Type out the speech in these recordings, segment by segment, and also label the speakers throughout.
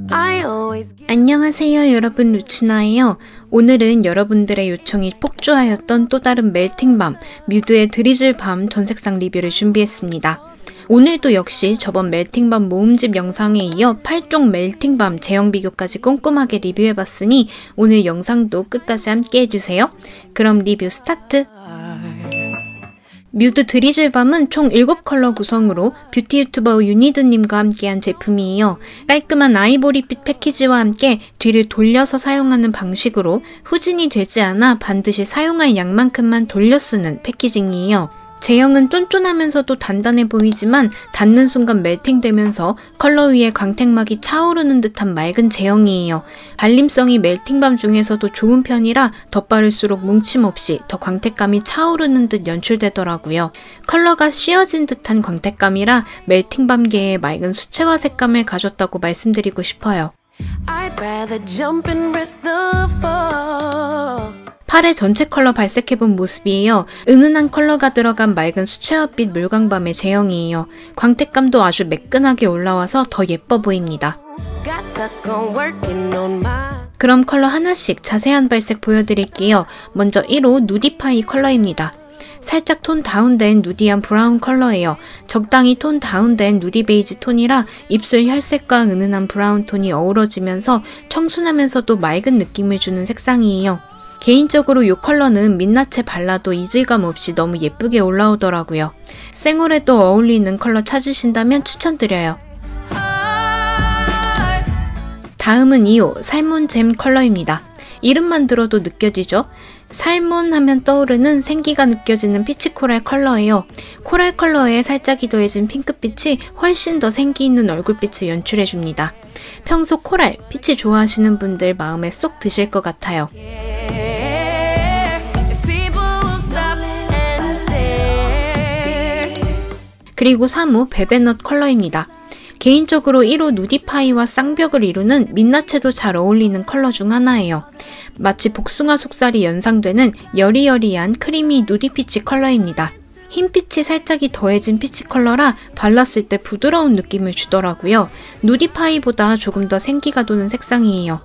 Speaker 1: 안녕하세요 여러분, 루치나예요. 오늘은 여러분들의 요청이 폭주하였던 또 다른 멜팅밤, 뮤드의 드리즐 밤 전색상 리뷰를 준비했습니다. 오늘도 역시 저번 멜팅밤 모음집 영상에 이어 8종 멜팅밤 제형 비교까지 꼼꼼하게 리뷰해봤으니 오늘 영상도 끝까지 함께 해주세요. 그럼 리뷰 스타트! 뮤드 드리즐 밤은 총 7컬러 구성으로 뷰티 유튜버 유니드님과 함께한 제품이에요. 깔끔한 아이보리빛 패키지와 함께 뒤를 돌려서 사용하는 방식으로 후진이 되지 않아 반드시 사용할 양만큼만 돌려 쓰는 패키징이에요. 제형은 쫀쫀하면서도 단단해 보이지만 닿는 순간 멜팅되면서 컬러 위에 광택막이 차오르는 듯한 맑은 제형이에요. 발림성이 멜팅밤 중에서도 좋은 편이라 덧바를수록 뭉침 없이 더 광택감이 차오르는 듯 연출되더라고요. 컬러가 씌어진 듯한 광택감이라 멜팅밤계의 맑은 수채화 색감을 가졌다고 말씀드리고 싶어요. 팔의 전체 컬러 발색해본 모습이에요. 은은한 컬러가 들어간 맑은 수채화빛 물광밤의 제형이에요. 광택감도 아주 매끈하게 올라와서 더 예뻐 보입니다. 그럼 컬러 하나씩 자세한 발색 보여드릴게요. 먼저 1호 누디파이 컬러입니다. 살짝 톤 다운된 누디한 브라운 컬러예요. 적당히 톤 다운된 누디 베이지 톤이라 입술 혈색과 은은한 브라운 톤이 어우러지면서 청순하면서도 맑은 느낌을 주는 색상이에요. 개인적으로 이 컬러는 민낯에 발라도 이질감 없이 너무 예쁘게 올라오더라고요. 생얼에도 어울리는 컬러 찾으신다면 추천드려요. 다음은 2호 살몬잼 컬러입니다. 이름만 들어도 느껴지죠? 살몬 하면 떠오르는 생기가 느껴지는 피치 코랄 컬러예요. 코랄 컬러에 살짝이 더해진 핑크빛이 훨씬 더 생기 있는 얼굴빛을 연출해줍니다. 평소 코랄, 피치 좋아하시는 분들 마음에 쏙 드실 것 같아요. 그리고 3호 베베넛 컬러입니다. 개인적으로 1호 누디파이와 쌍벽을 이루는 민낯에도 잘 어울리는 컬러 중 하나예요. 마치 복숭아 속살이 연상되는 여리여리한 크리미 누디 피치 컬러입니다. 흰빛이 살짝이 더해진 피치 컬러라 발랐을 때 부드러운 느낌을 주더라고요. 누디파이보다 조금 더 생기가 도는 색상이에요.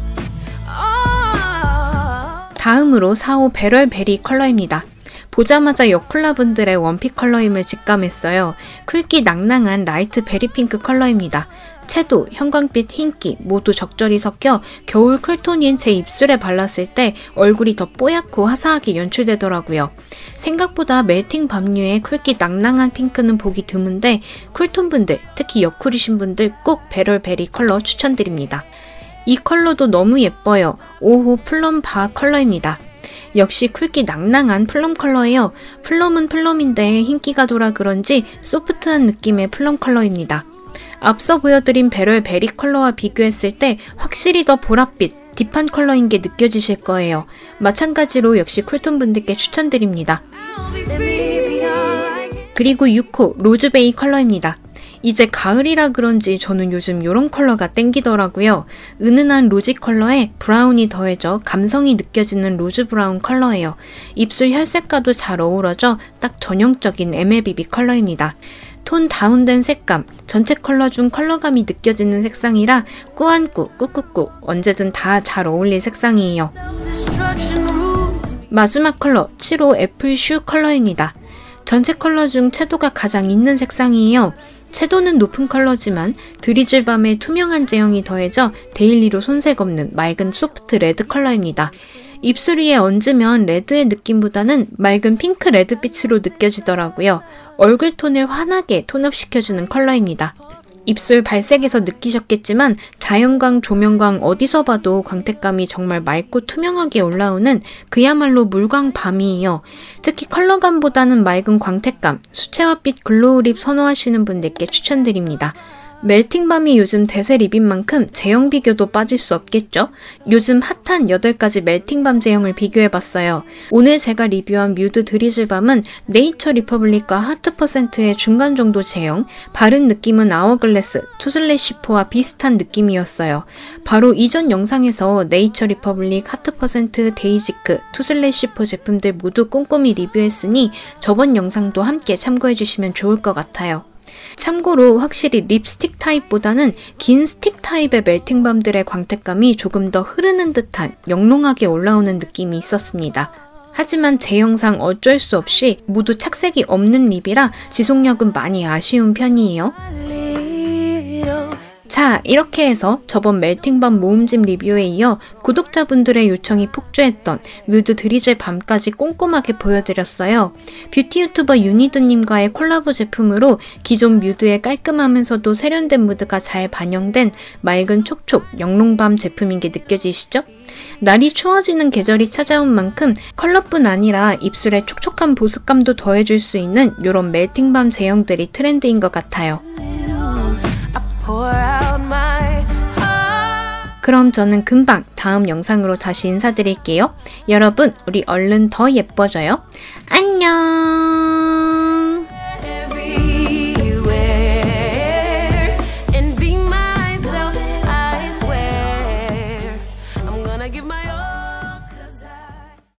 Speaker 1: 다음으로 4호 베럴베리 컬러입니다. 보자마자 여쿨라분들의 원픽 컬러임을 직감했어요. 쿨기 낭낭한 라이트 베리핑크 컬러입니다. 채도, 형광빛, 흰기 모두 적절히 섞여 겨울 쿨톤인 제 입술에 발랐을 때 얼굴이 더 뽀얗고 화사하게 연출되더라고요. 생각보다 멜팅 밤류의 쿨기 낭낭한 핑크는 보기 드문데 쿨톤 분들, 특히 여쿨이신 분들 꼭 베럴베리 컬러 추천드립니다. 이 컬러도 너무 예뻐요. 5호 플럼 바 컬러입니다. 역시 쿨기 낭낭한 플럼 컬러예요. 플럼은 플럼인데 흰기가 돌아 그런지 소프트한 느낌의 플럼 컬러입니다. 앞서 보여드린 베럴베리 컬러와 비교했을 때 확실히 더 보랏빛, 딥한 컬러인 게 느껴지실 거예요. 마찬가지로 역시 쿨톤 분들께 추천드립니다. 그리고 6호 로즈베이 컬러입니다. 이제 가을이라 그런지 저는 요즘 이런 컬러가 땡기더라고요. 은은한 로지 컬러에 브라운이 더해져 감성이 느껴지는 로즈 브라운 컬러예요. 입술 혈색과도 잘 어우러져 딱 전형적인 MLBB 컬러입니다. 톤 다운된 색감, 전체 컬러 중 컬러감이 느껴지는 색상이라 꾸안꾸, 꾹꾹꾹 언제든 다 잘 어울릴 색상이에요. 마지막 컬러 7호 애플슈 컬러입니다. 전체 컬러 중 채도가 가장 있는 색상이에요. 채도는 높은 컬러지만 드리즐 밤에 투명한 제형이 더해져 데일리로 손색 없는 맑은 소프트 레드 컬러입니다. 입술 위에 얹으면 레드의 느낌보다는 맑은 핑크 레드빛으로 느껴지더라고요. 얼굴 톤을 환하게 톤업시켜주는 컬러입니다. 입술 발색에서 느끼셨겠지만 자연광, 조명광 어디서 봐도 광택감이 정말 맑고 투명하게 올라오는 그야말로 물광밤이에요. 특히 컬러감보다는 맑은 광택감, 수채화빛 글로우 립 선호하시는 분들께 추천드립니다. 멜팅밤이 요즘 대세 립인 만큼 제형 비교도 빠질 수 없겠죠? 요즘 핫한 8가지 멜팅밤 제형을 비교해봤어요. 오늘 제가 리뷰한 뮤드 드리즐 밤은 네이처 리퍼블릭과 하트 퍼센트의 중간 정도 제형, 바른 느낌은 아워글래스, 투슬래쉬포와 비슷한 느낌이었어요. 바로 이전 영상에서 네이처 리퍼블릭, 하트 퍼센트, 데이지크, 투슬래쉬포 제품들 모두 꼼꼼히 리뷰했으니 저번 영상도 함께 참고해주시면 좋을 것 같아요. 참고로 확실히 립스틱 타입보다는 긴 스틱 타입의 멜팅밤들의 광택감이 조금 더 흐르는 듯한 영롱하게 올라오는 느낌이 있었습니다. 하지만 제 영상 어쩔 수 없이 모두 착색이 없는 립이라 지속력은 많이 아쉬운 편이에요. 자, 이렇게 해서 저번 멜팅밤 모음집 리뷰에 이어 구독자분들의 요청이 폭주했던 뮤드 드리즐 밤까지 꼼꼼하게 보여드렸어요. 뷰티 유튜버 유니드님과의 콜라보 제품으로 기존 뮤드의 깔끔하면서도 세련된 무드가 잘 반영된 맑은 촉촉 영롱밤 제품인 게 느껴지시죠? 날이 추워지는 계절이 찾아온 만큼 컬러뿐 아니라 입술에 촉촉한 보습감도 더해줄 수 있는 이런 멜팅밤 제형들이 트렌드인 것 같아요. 그럼 저는 금방 다음 영상으로 다시 인사드릴게요. 여러분, 우리 얼른 더 예뻐져요. 안녕! give my all.